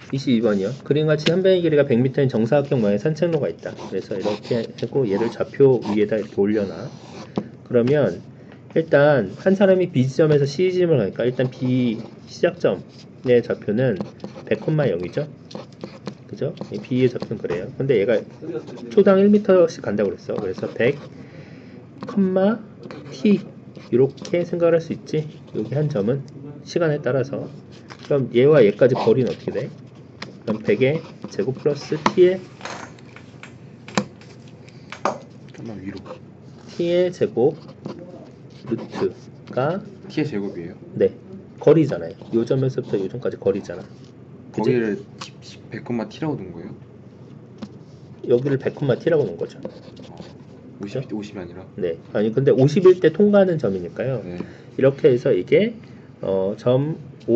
22번이요. 그림같이 한 변의 길이가 100m인 정사각형 모양의 산책로가 있다. 그래서 이렇게 하고 얘를 좌표 위에다 이렇게 올려놔. 그러면 일단 한 사람이 B 지점에서 C 지점을 가니까 일단 B 시작점의 좌표는 100,0이죠. 그죠? B의 좌표는 그래요. 근데 얘가 초당 1m씩 간다고 그랬어. 그래서 100, t 이렇게 생각을 할 수 있지. 여기 한 점은 시간에 따라서. 그럼 얘와 얘까지 거리는 어떻게 돼? 그럼 100의 제곱 플러스 t의 좀만 위로. t의 제곱 루트가 t의 제곱이에요? 네, 거리잖아요. 요 점에서부터 요 점까지 거리잖아. 그치? 거기를 100,t라고 둔 거예요? 여기를 100,t라고 놓은 거죠. 50이 아니라? 네. 아니 근데 50일 때 통과하는 점이니까요. 네. 이렇게 해서 이게 점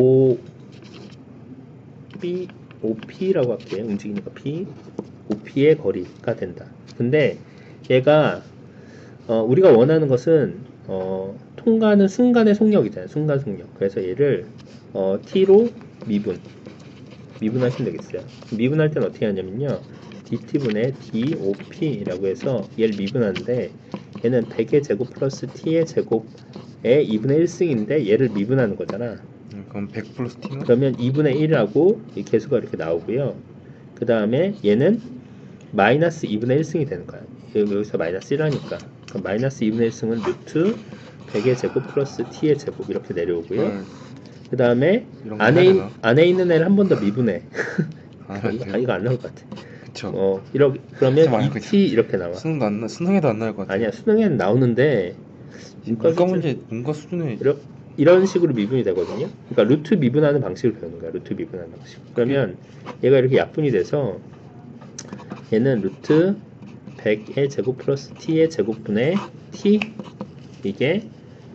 5P라고 할게요. 움직이니까 P, 5P의 거리가 된다. 근데 얘가 우리가 원하는 것은 통과하는 순간의 속력이잖아요. 순간 속력. 그래서 얘를 T로 미분하시면 되겠어요. 미분할 때는 어떻게 하냐면요. dt분의 dop라고 해서 얘를 미분하는데 얘는 100의 제곱 플러스 t의 제곱의 2분의 1승인데 얘를 미분하는 거잖아. 그럼 100 플러스 t는? 그러면 2분의 1이라고 이 개수가 이렇게 나오고요. 그 다음에 얘는 마이너스 2분의 1승이 되는 거야. 여기서 마이너스 1하니까. 그럼 마이너스 2분의 1승은 루트 100의 제곱 플러스 t의 제곱 이렇게 내려오고요. 그 다음에 안에 있는 애를 한 번 더 미분해. 이거 안 나올 것 같아. 그쵸. 그러면 2t 이렇게 나와. 수능에도 안 나올 것 같아. 아니야, 수능에는 나오는데 문과 문제, 문과 수준에 이런 식으로 미분이 되거든요. 그러니까 루트 미분하는 방식을 배우는 거야. 루트 미분하는 방식. 그러면 얘가 이렇게 약분이 돼서 얘는 루트 100의 제곱 플러스 t의 제곱분의 t 이게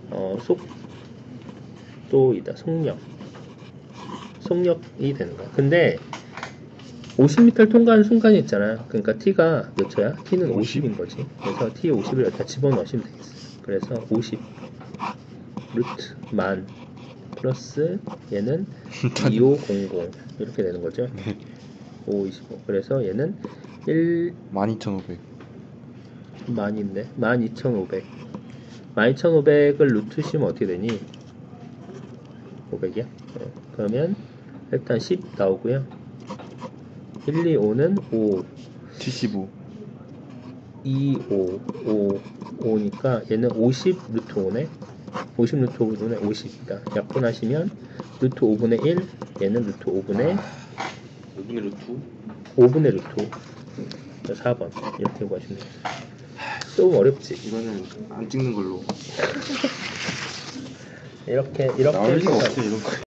속도이다. 속력이 되는 거야. 근데 50m를 통과하는 순간이 있잖아. 그러니까 t가 몇 초야? t는 50인 거지. 그래서 t 50을 여기다 집어넣으시면 되겠어요. 그래서 50 루트 만 플러스 얘는 2500 이렇게 되는 거죠. 525. 그래서 얘는 12,500. 만인데 12,500. 12,500을 루트 씌우면 어떻게 되니? 500이야? 그러면 일단 10 나오고요. 1, 2, 5는 5 75 2, 5 5니까 얘는 50 루트 5네. 50 루트 5분의 50이다. 약분하시면 루트 5분의 1 얘는 루트 5분의 5분의 루트 5 4번 이렇게 구하시면 돼요. 조금 어렵지? 이거는 안 찍는 걸로. 이렇게 나올 리가 없어 이런 거.